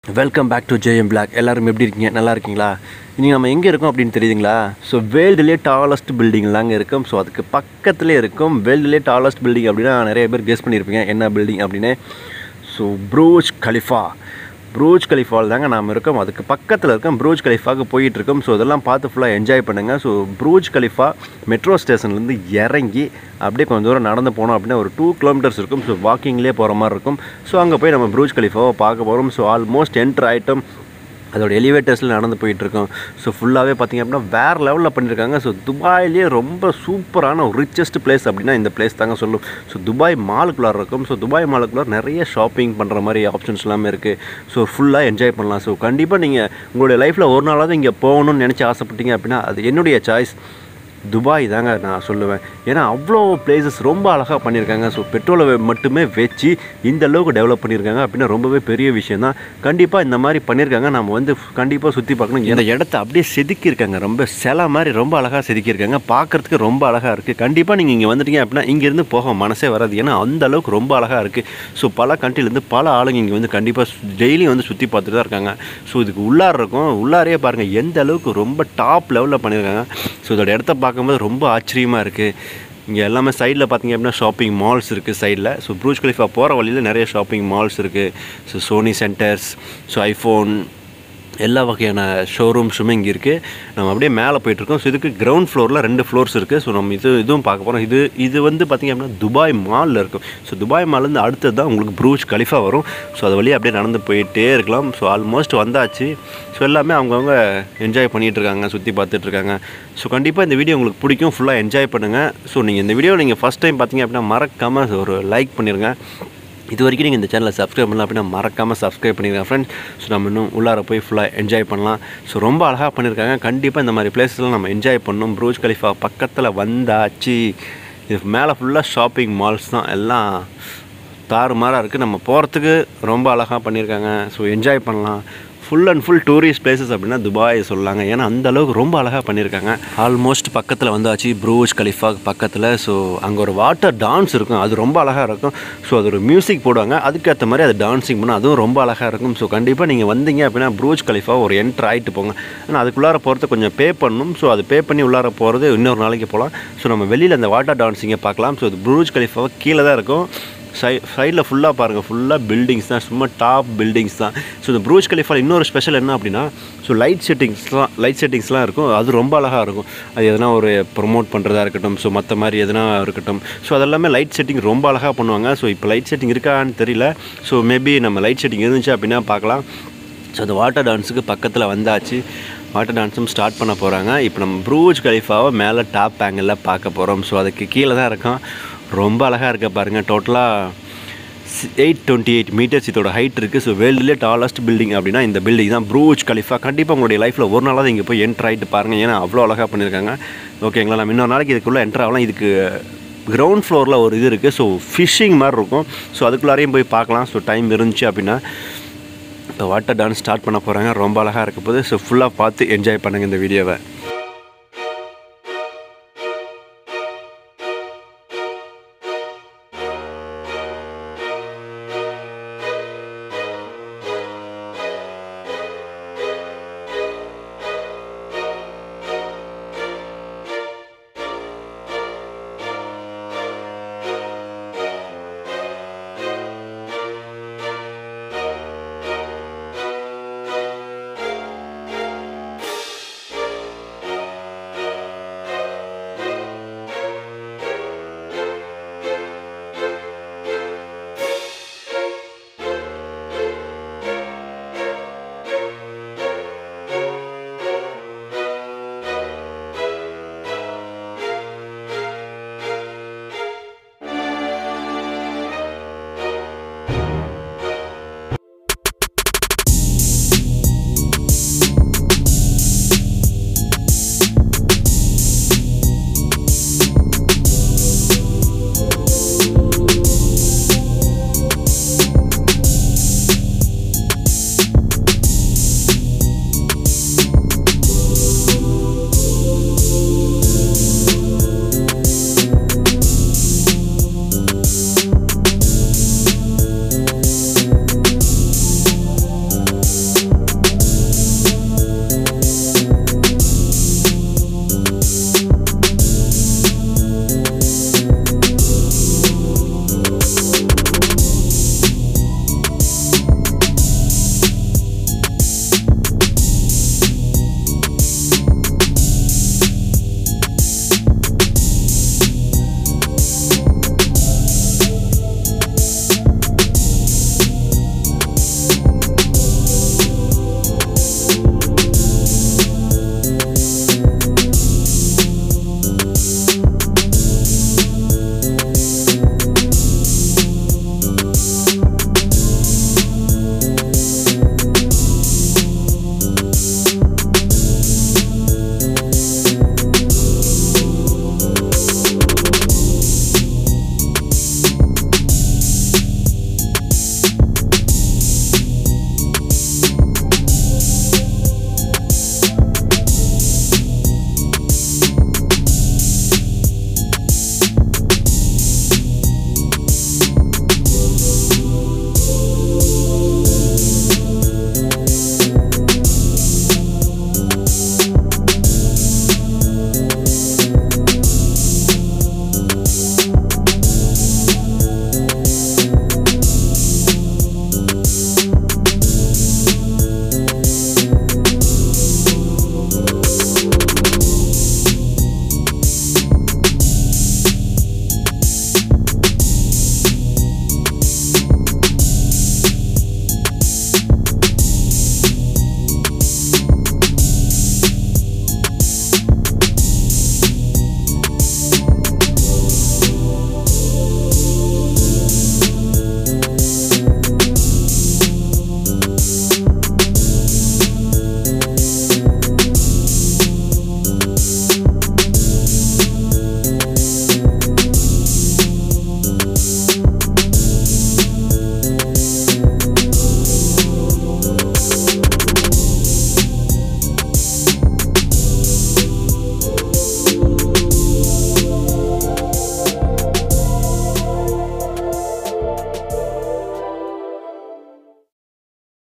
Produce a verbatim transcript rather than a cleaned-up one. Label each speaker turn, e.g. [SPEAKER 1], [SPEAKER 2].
[SPEAKER 1] Welcome back to JM blog. எல்லாரும் எப்படி இருக்கீங்க? நல்லா இருக்கீங்களா? இன்றைக்கி நம்ம எங்கே இருக்கோம் அப்படின்னு தெரியுதுங்களா? ஸோ வேர்ல்டுலேயே டாலஸ்ட் பில்டிங்லாங்க இருக்கும். ஸோ அதுக்கு பக்கத்துலேயே இருக்கும். வேர்ல்டுலேயே டாலஸ்ட் பில்டிங் அப்படின்னா நிறைய பேர் கெஸ் பண்ணியிருப்பீங்க என்ன பில்டிங் அப்படின்னு. ஸோ புர்ஜ் கலிஃபா புர்ஜ் கலிஃபாவில் தாங்க நாம் இருக்கோம். அதுக்கு பக்கத்தில் இருக்கோம். புர்ஜ் கலிஃபாவுக்கு போயிட்டுருக்கோம். ஸோ இதெல்லாம் பார்த்து ஃபுல்லாக என்ஜாய் பண்ணுங்கள். ஸோ புர்ஜ் கலிஃபா மெட்ரோ ஸ்டேஷன்லேருந்து இறங்கி அப்படியே கொஞ்சம் தூரம் நடந்து போனோம் அப்படின்னா ஒரு டூ கிலோமீட்டர்ஸ் இருக்கும். ஸோ வாக்கிங்லேயே போகிற மாதிரி இருக்கும். ஸோ அங்கே போய் நம்ம புர்ஜ் கலிஃபாவை பார்க்க போகிறோம். ஸோ ஆல்மோஸ்ட் என்ட்ரு ஐட்டம் அதோட எலிவேட்டர்ஸில் நடந்து போயிட்டுருக்கோம். ஸோ ஃபுல்லாகவே பார்த்திங்க அப்படின்னா வேறு லெவலில் பண்ணியிருக்காங்க. ஸோ துபாயிலே ரொம்ப சூப்பரான ஒரு ரிச்சஸ்ட் பிளேஸ் அப்படின்னா இந்த பிளேஸ் தாங்க சொல்லும். ஸோ துபாய் மாலுக்குள்ளார இருக்கும். ஸோ துபாய் மாலுக்குள்ளார நிறைய ஷாப்பிங் பண்ணுற மாதிரி ஆப்ஷன்ஸ் எல்லாமே இருக்குது. ஸோ ஃபுல்லாக என்ஜாய் பண்ணலாம். ஸோ கண்டிப்பாக நீங்கள் உங்களுடைய லைஃப்பில் ஒரு நாளாவது இங்கே போகணும்னு நினச்சி ஆசைப்பட்டீங்க அப்படின்னா அது என்னுடைய சாய்ஸ் துபாய் தாங்க நான் சொல்லுவேன். ஏன்னா அவ்வளோ பிளேசஸ் ரொம்ப அழகாக பண்ணியிருக்காங்க. ஸோ பெட்ரோலை மட்டுமே வச்சு இந்த அளவுக்கு டெவலப் பண்ணியிருக்காங்க அப்படின்னா ரொம்பவே பெரிய விஷயம் தான். கண்டிப்பாக இந்த மாதிரி பண்ணியிருக்காங்க. நம்ம வந்து கண்டிப்பாக சுற்றி பார்க்கணும். இந்த இடத்த அப்படியே செதுக்கியிருக்காங்க. ரொம்ப சில மாதிரி ரொம்ப அழகாக செதுக்கியிருக்காங்க. பார்க்குறதுக்கு ரொம்ப அழகாக இருக்குது. கண்டிப்பாக நீங்கள் இங்கே வந்துட்டீங்க அப்படின்னா இங்கேருந்து போக மனசே வராது. ஏன்னா அந்த அளவுக்கு ரொம்ப அழகாக இருக்குது. ஸோ பல கண்ட்ரிலேருந்து பல ஆளுங்க இங்கே வந்து கண்டிப்பாக டெய்லியும் வந்து சுற்றி பார்த்துட்டு தான் இருக்காங்க. ஸோ இதுக்கு உள்ளார இருக்கும். உள்ளாரையே பாருங்கள் எந்த அளவுக்கு ரொம்ப டாப் லெவலில் பண்ணியிருக்காங்க. ஸோ இதோட இடத்த பார்க்கும்போது ரொம்ப ஆச்சரியமாக இருக்குது. இங்கே எல்லாமே சைடில் பார்த்திங்க அப்படின்னா ஷாப்பிங் மால்ஸ் இருக்குது சைடில். ஸோ புர்ஜ் கலிஃபா போகிற வழியில் நிறைய ஷாப்பிங் மால்ஸ் இருக்குது. So Sony centres, so iPhone எல்லா வகையான ஷோரூம்ஸுமே இங்கே இருக்குது. நம்ம அப்படியே மேலே போயிட்டுருக்கோம். ஸோ இதுக்கு கிரவுண்ட் ஃப்ளோரில் ரெண்டு ஃப்ளோர்ஸ் இருக்குது. ஸோ நம்ம இது இதுவும் பார்க்க போகிறோம். இது இது வந்து பார்த்திங்க அப்படின்னா துபாய் மாலில் இருக்கும். ஸோ துபாய் மால்லேருந்து அடுத்தது தான் உங்களுக்கு புர்ஜ் கலிஃபா வரும். ஸோ அது வழியாக அப்படியே நடந்து போயிட்டே இருக்கலாம். ஸோ ஆல்மோஸ்ட் வந்தாச்சு. ஸோ எல்லாமே அவங்கவுங்க என்ஜாய் பண்ணிகிட்ருக்காங்க, சுற்றி பார்த்துட்ருக்காங்க. ஸோ கண்டிப்பாக இந்த வீடியோ உங்களுக்கு பிடிக்கும். ஃபுல்லாக என்ஜாய் பண்ணுங்கள். ஸோ நீங்கள் இந்த வீடியோ நீங்கள் ஃபஸ்ட் டைம் பார்த்திங்க அப்படின்னா மறக்காமல் ஒரு லைக் பண்ணிடுங்க. இது வரைக்கும் நீங்கள் இந்த சேனலை சப்ஸ்கிரைப் பண்ணலாம் அப்படின்னா மறக்காமல் சப்ஸ்கிரைப் பண்ணிடுங்க ஃப்ரெண்ட்ஸ். ஸோ நம்ம இன்னும் உள்ளார போய் ஃபுல்லாக என்ஜாய் பண்ணலாம். ஸோ ரொம்ப அழகாக பண்ணியிருக்காங்க. கண்டிப்பாக இந்த மாதிரி பிளேஸ்லாம் நம்ம என்ஜாய் பண்ணணும். புர்ஜ் கலிஃபா பக்கத்தில் வந்தாச்சு. இது மேலே ஃபுல்லாக ஷாப்பிங் மால்ஸ் தான். எல்லாம் தாறுமாறாக இருக்குது. நம்ம போகிறதுக்கு ரொம்ப அழகாக பண்ணியிருக்காங்க. ஸோ என்ஜாய் பண்ணலாம். Full and full tourist places அப்படின்னா துபாய் சொல்லலாங்க. ஏன்னா அந்த அளவுக்கு ரொம்ப அழகாக பண்ணியிருக்காங்க. ஆல்மோஸ்ட் பக்கத்தில் வந்தாச்சு புர்ஜ் கலிஃபா பக்கத்தில். ஸோ அங்கே ஒரு வாட்டர் டான்ஸ் இருக்கும். அது ரொம்ப அழகாக இருக்கும். ஸோ அது ஒரு மியூசிக் போடுவாங்க. அதுக்கேற்ற மாதிரி அது டான்ஸிங் பண்ணால் அதுவும் ரொம்ப அழகாக இருக்கும். ஸோ கண்டிப்பாக நீங்கள் வந்தீங்க அப்படின்னா புர்ஜ் கலிஃபா ஒரு என்ட்ரு ஆகிட்டு போங்க. ஆனால் அதுக்குள்ளார போகிறது கொஞ்சம் பே பண்ணணும். ஸோ அது பே பண்ணி உள்ளார போகிறது இன்னொரு நாளைக்கு போகலாம். ஸோ நம்ம வெளியில் அந்த வாட்டர் டான்ஸிங்கை பார்க்கலாம். ஸோ அது புர்ஜ் கலிஃபாவை கீழே தான் இருக்கும். சை சைடில் ஃபுல்லாக பாருங்கள், ஃபுல்லாக பில்டிங்ஸ் தான், சும்மா டாப் பில்டிங்ஸ் தான். ஸோ இந்த புர்ஜ் கலிஃபா இன்னொரு ஸ்பெஷல் என்ன அப்படின்னா ஸோ லைட் செட்டிங்ஸ்லாம் லைட் செட்டிங்ஸ்லாம் இருக்கும். அது ரொம்ப அழகாக இருக்கும். அது எதனா ஒரு ப்ரொமோட் பண்ணுறதா இருக்கட்டும், ஸோ மற்ற மாதிரி எதனா இருக்கட்டும். ஸோ அதெல்லாமே லைட் செட்டிங் ரொம்ப அழகாக பண்ணுவாங்க. ஸோ இப்போ லைட் செட்டிங் இருக்கான்னு தெரியல. ஸோ மேபி நம்ம லைட் செட்டிங் இருந்துச்சு அப்படின்னா பார்க்கலாம். ஸோ அந்த வாட்டர் டான்ஸுக்கு பக்கத்தில் வந்தாச்சு. வாட்டர் டான்ஸும் ஸ்டார்ட் பண்ண போகிறாங்க. இப்போ நம்ம புர்ஜ் கலிஃபாவை மேலே டாப் ஆங்கிளில் பார்க்க போகிறோம். ஸோ அதுக்கு கீழே தான் இருக்கோம். ரொம்ப அழகாக இருக்க பாருங்கள். டோட்டலாக எயிட் டுவெண்ட்டி எயிட் மீட்டர்ஸ் இதோட ஹைட் இருக்குது. ஸோ வேர்ல்டுலேயே டாலஸ்ட் பில்டிங் அப்படின்னா இந்த பில்டிங் தான் புர்ஜ் கலிஃபா. கண்டிப்பாக உங்களுடைய லைஃப்பில் ஒரு நாளாவது இங்கே போய் என்ட்ரு ஆகிட்டு பாருங்கள். ஏன்னா அவ்வளோ அழகாக பண்ணியிருக்காங்க. ஓகேங்களா? நம்ம இன்னொரு நாளைக்கு இதுக்குள்ளே என்ட்ரு ஆகலாம். இதுக்கு கிரவுண்ட் ஃப்ளோரில் ஒரு இது இருக்குது. ஸோ ஃபிஷ்ஷிங் மாதிரி இருக்கும். ஸோ அதுக்குள்ளாரையும் போய் பார்க்கலாம். ஸோ டைம் இருந்துச்சு அப்படின்னா. இப்போ வாட்டர் டான்ஸ் ஸ்டார்ட் பண்ண போகிறாங்க. ரொம்ப அழகாக இருக்க போது. ஸோ ஃபுல்லாக பார்த்து என்ஜாய் பண்ணுங்கள் இந்த வீடியோவை.